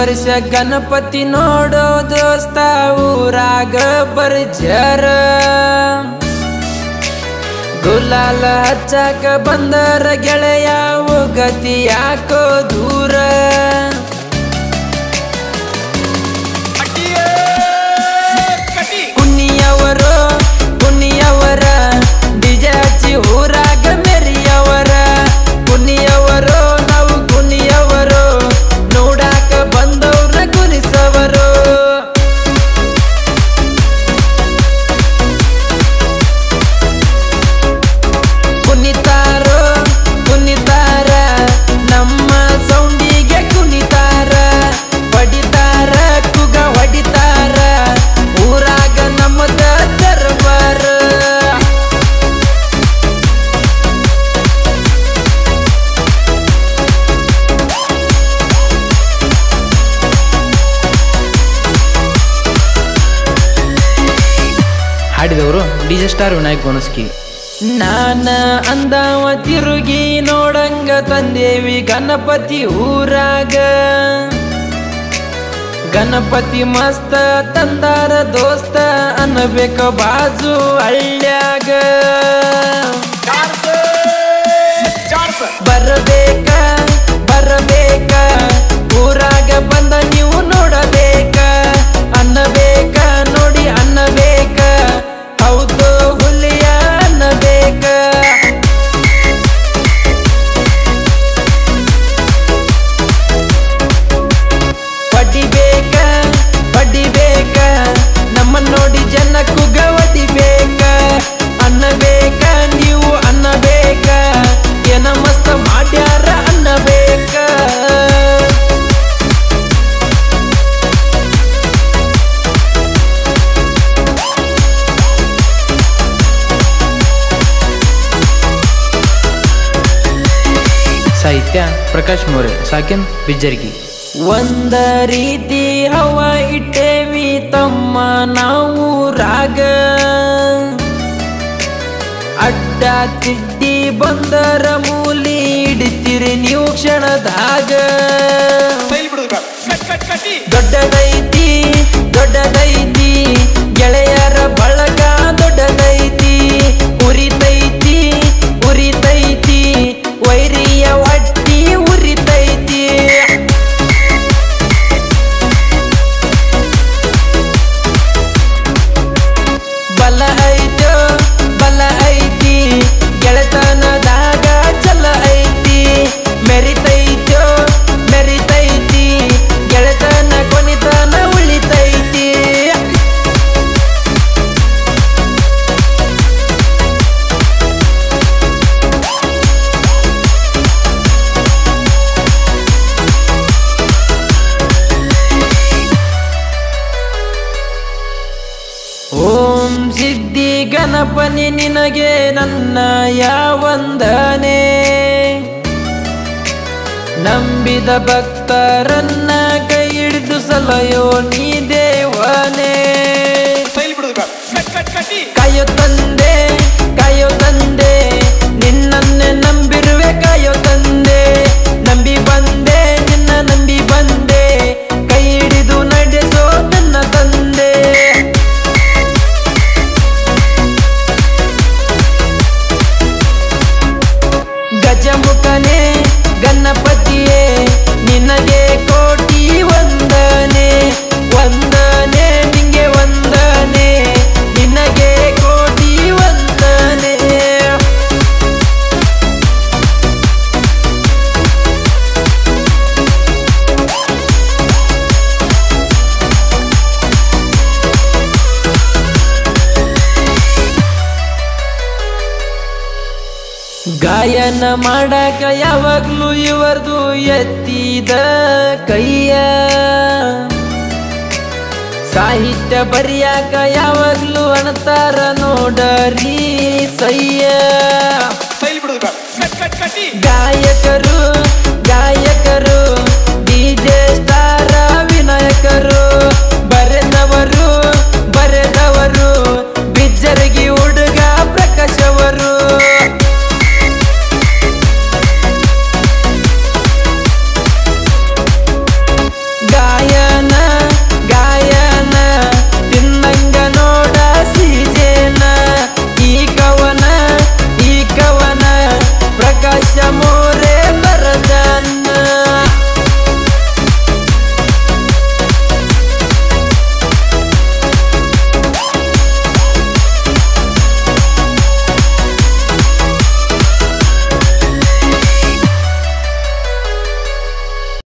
ವರ್ಷ ಗಣಪತಿ ನೋಡೋ ದೋಸ್ತ ಊರಾಗ ಬರ್ಜರ ಗುಲಾಲ ಹಚ್ಚಾಕ ಬಂದರ ಗೆಳೆಯ ಗತಿ ಯಾಕೋ ದೂರ ಕುಣಿಯವರ ಡಿಜೆ ಹಚ್ಚಿ ಊರಾಗ ಮೆರಿಯವರ ಕುಣಿಯವರೋ ನಾವು ಕುಣಿಯವರೋ ನೋಡಾಕ ಬಂದವ್ರ ಕುಣಿಸವರು ಕುಣಿತಾರ ನಮ್ಮ ಸೌಂಡಿಗೆ ಕುಣಿತಾರ ಹೊಡಿತಾರ ಕುಗ ಹೊಡಿತಾರ ಊರಾಗ ನಮ್ಮದ ದರ್ಬಾರ ಹಾಡಿದವರು ಡಿಜೆ ಸ್ಟಾರ್ ವಿನಾಯಕ್ ಗೋನಸ್ಕಿ. ನಾನ ಅಂದವ ತಿರುಗಿ ನೋಡಂಗ ತಂದೇವಿ ಗಣಪತಿ ಊರಾಗ ಗಣಪತಿ ಮಸ್ತ ತಂದಾರ ದೋಸ್ತ ಅನ್ನಬೇಕ ಬಾಜು ಹಳ್ಳ್ಯಾಗ ಬರಬೇಕ ಊರಾಗ ಬಂದ ನೀವು ನೋಡಬೇಕ ಅನ್ನಬೇಕ ನೋಡಿ ಅನ್ನಬೇಕ ಹೌದು ಹುಲಿಯ ಅನ್ನಬೇಕ ಹೊಡಿಬೇಕ ನಮ್ಮ ನೋಡಿ ಜನ ಕುಗ ಹೊಡಿಬೇಕ ಅನ್ನಬೇಕ ನೀವು ಅನ್ನಬೇಕ ಏನ ಮಸ್ತ ಮಾಡ್ಯಾರ ಅನ್ನಬೇಕ ಸಾಹಿತ್ಯ ಪ್ರಕಾಶ್ ಮೋರೆ ಸಾಕಿನ್ ಬಿಜ್ಜರ್ಗಿ. ಒಂದ ರೀತಿ ಹವ ಇಟ್ಟೇವಿ ತಮ್ಮ ನಾವು ರಾಗ ಅಡ್ಡ ತಿಡ್ಡಿ ಬಂದರ ಮೂಲಿ ಹಿಡಿತೀರಿ ನೀವು ಕ್ಷಣದಾಗ ದೊಡ್ಡದೈತಿ ಗೆಳೆಯರ ಬಳಗ ದೊಡ್ಡದೈತಿ ಉರಿತೈತಿ ವೈರಿಯ ಹೊಟ್ಟಿ ಉರಿತೈತಿ ಬಲ ಐತಿ ಗೆಳೆತನದಾಗ ಚಲ ಐತಿ ಮೆರಿತೈತಿ ಗೆಳೆತನ ಕೊನಿತನ ಉಳಿತೈತಿ ಓಂ ಸಿದ್ಧಿ ಗಣಪನಿ ನಿನಗೆ ನನ್ನ ಯಾವಂದನೆ ನಂಬಿದ ಭಕ್ತರನ್ನ ಕೈ ಹಿಡಿದು ಸಲಯೋ ನೀ ದೇವನೇ ಕಾಯೋ ತಂದೆ ನಿನ್ನನ್ನೇ ನಂಬಿರುವೆ ಕಾಯೋ ತಂದೆ ನಂಬಿ ಬಂದೆ ನಿನ್ನ ನಂಬಿ ಬಂದೆ ಕೈ ಹಿಡಿದು ನಡೆಸೋ ನನ್ನ ತಂದೆ ಗಜಮುಖನೇ ಗಣಪತಿಯೇ ನಿನಗೆ ಕೋಟಿ ವಂದನೆ ನಿಂಗೆ ವಂದನೆ ನಿನಗೆ ಕೋಟಿ ವಂದನೆ ಗಾಯನ ಮಾಡಾಕ ಯಾವಾಗ್ಲೂ ಇವರ್ದು ಎತ್ತಿದ ಕೈಯ ಸಾಹಿತ್ಯ ಬರಿಯಾಕ ಯಾವಾಗ್ಲೂ ಅಣತಾರ ನೋಡರಿ ಸಯ್ಯ ಗಾಯಕರು